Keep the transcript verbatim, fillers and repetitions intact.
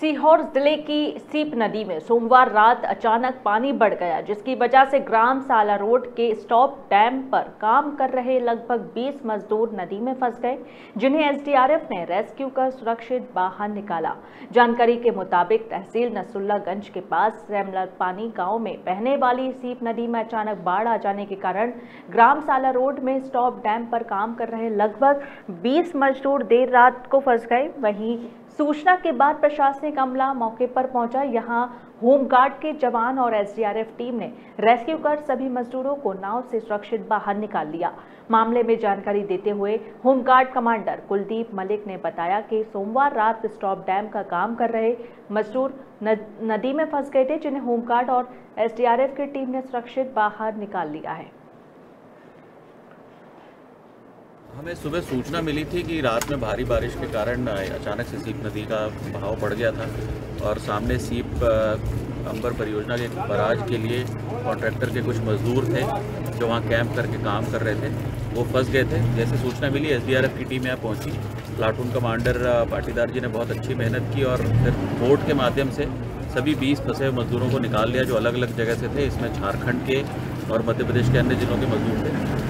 सीहोर जिले की सीप नदी में सोमवार रात अचानक पानी बढ़ गया, जिसकी वजह से ग्राम साला रोड के स्टॉप डैम पर काम कर रहे लगभग बीस मजदूर नदी में फंस गए, जिन्हें एसडीआरएफ ने रेस्क्यू कर सुरक्षित बाहर निकाला। जानकारी के मुताबिक तहसील नसरुल्लागंज के पास सेमलपानी गांव में बहने वाली सीप नदी में अचानक बाढ़ आ जाने के कारण ग्राम साला रोड में स्टॉप डैम पर काम कर रहे लगभग बीस मजदूर देर रात को फंस गए। वहीं सूचना के बाद प्रशासनिक अमला मौके पर पहुंचा। यहां होमगार्ड के जवान और एसडीआरएफ टीम ने रेस्क्यू कर सभी मजदूरों को नाव से सुरक्षित बाहर निकाल लिया। मामले में जानकारी देते हुए होमगार्ड कमांडर कुलदीप मलिक ने बताया कि सोमवार रात स्टॉप डैम का काम कर रहे मजदूर नदी में फंस गए थे, जिन्हें होमगार्ड और एसडीआरएफ की टीम ने सुरक्षित बाहर निकाल लिया है। हमें सुबह सूचना मिली थी कि रात में भारी बारिश के कारण अचानक से सीप नदी का बहाव बढ़ गया था और सामने सीप अंबर परियोजना के बराज के लिए कॉन्ट्रैक्टर के कुछ मजदूर थे जो वहां कैंप करके काम कर रहे थे, वो फंस गए थे। जैसे सूचना मिली एसडीआरएफ की टीम यहाँ पहुंची। प्लाटून कमांडर पाटीदार जी ने बहुत अच्छी मेहनत की और फिर बोट के माध्यम से सभी बीस फंसे हुए मजदूरों को निकाल लिया जो अलग अलग जगह से थे। इसमें झारखंड के और मध्य प्रदेश के अन्य जिलों के मजदूर थे।